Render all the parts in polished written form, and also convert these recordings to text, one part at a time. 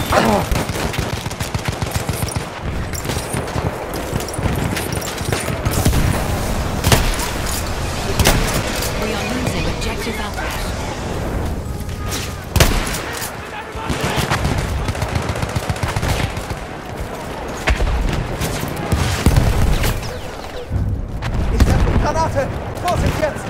We are losing objective Alpha. Granate! Vorsicht jetzt!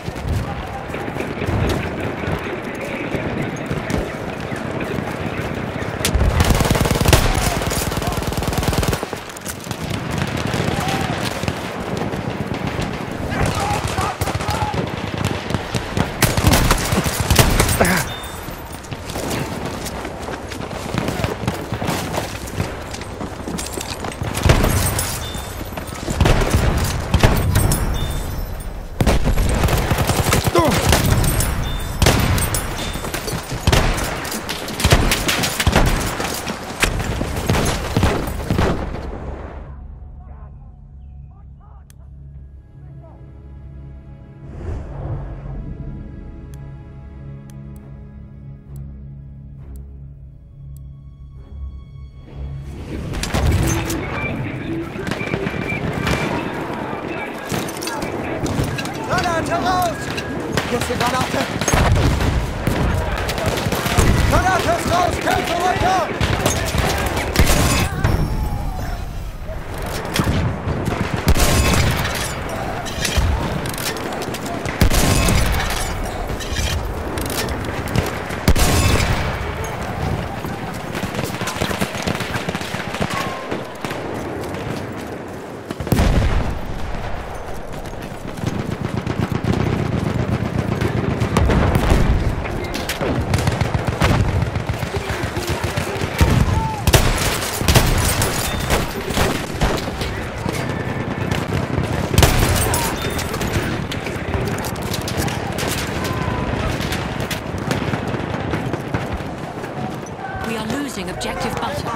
Raus! Jetzt die Granate! Granate ist raus! Kämpfe weiter! We are losing objective Butter.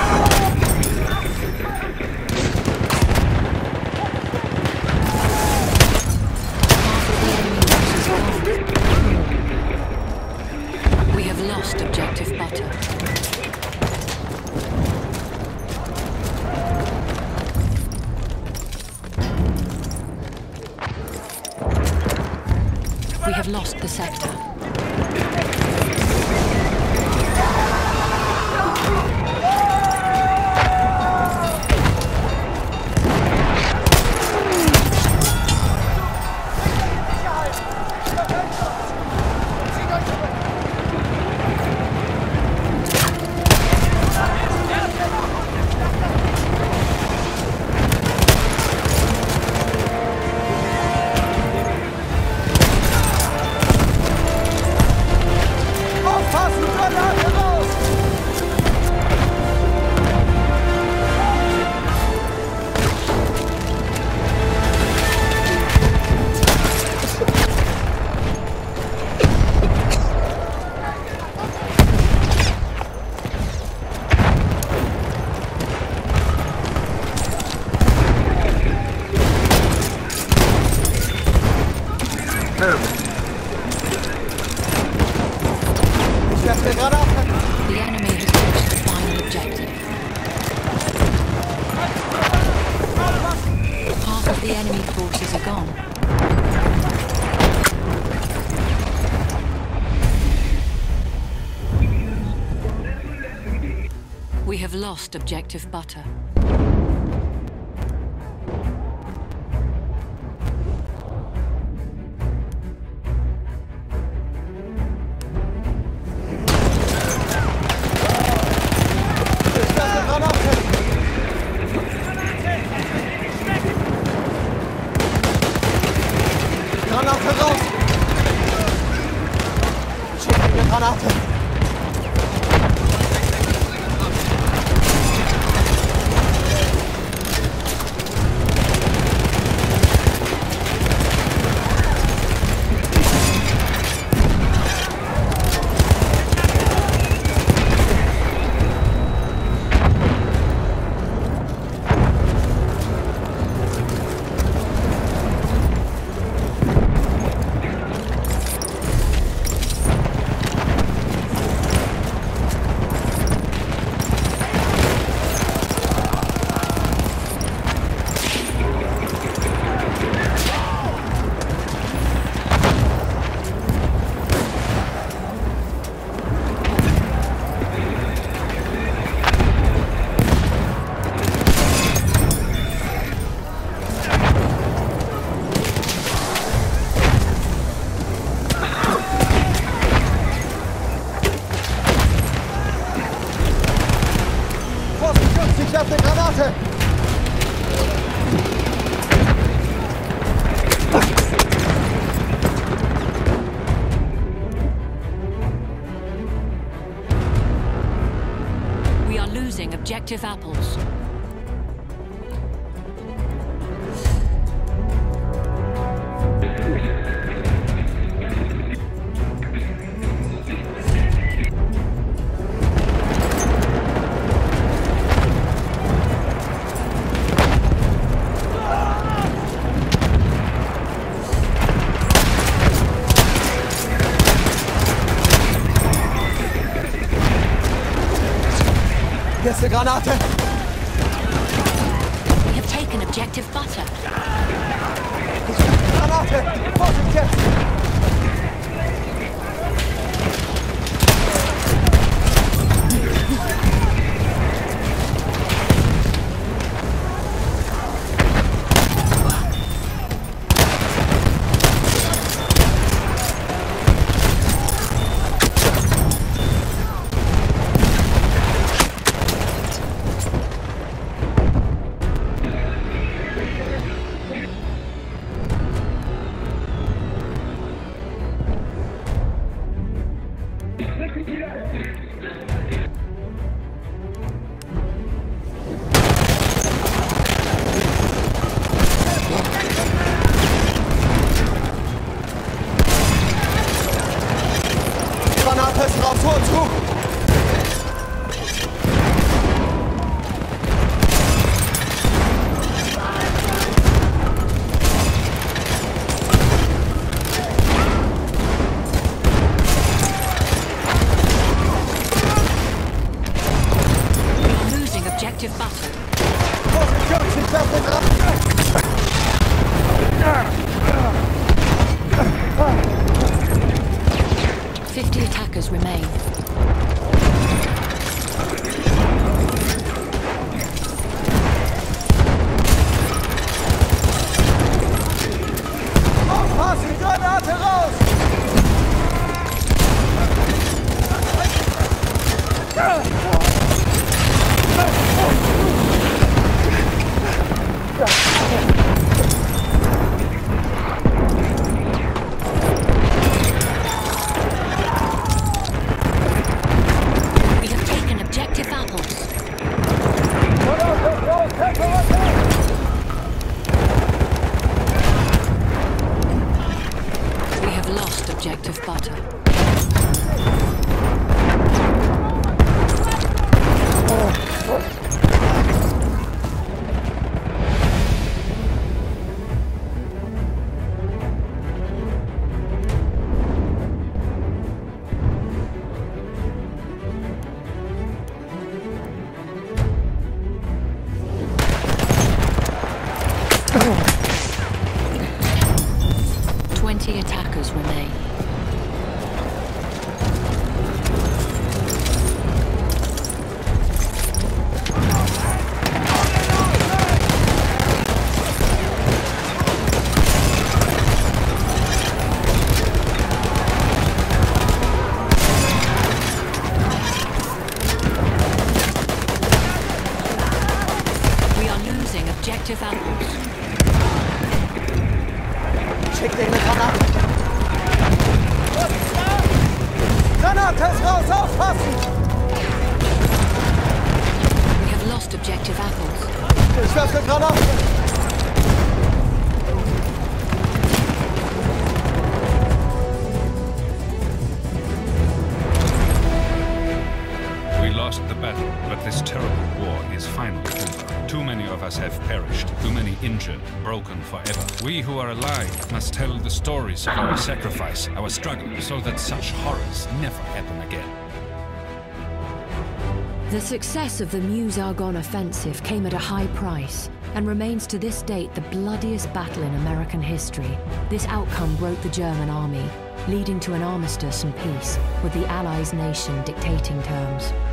We have lost objective Butter. We have lost the sector. The enemy has reached the final objective. Half of the enemy forces are gone. We have lost objective Butter. Granate raus! Schicke eine Granate! Ich werfe eine Granate! We are losing objective apples. Hier ist eine Granate! We have taken objective butter. Granate! Vorsicht jetzt! Granate ist raus, vor uns zu! We are losing objective butter. Vorsicht, Jungs, ich werfe eine Granate! 50 attackers remain. Aufpassen, Granate raus! We have taken objective apples. We have lost objective butter. Attackers remain. We are losing objective apples. Schick dir eine Granate! Granate ist raus, aufpassen! We have lost objective apples. Ich werfe eine Granate! We lost the battle, but this terrible war is finally over. Too many of us have perished, too many injured, broken forever. We who are alive must tell the stories of our sacrifice, our struggle, so that such horrors never happen again. The success of the Meuse-Argonne offensive came at a high price and remains to this date the bloodiest battle in American history. This outcome broke the German army, leading to an armistice and peace, with the Allies' nation dictating terms.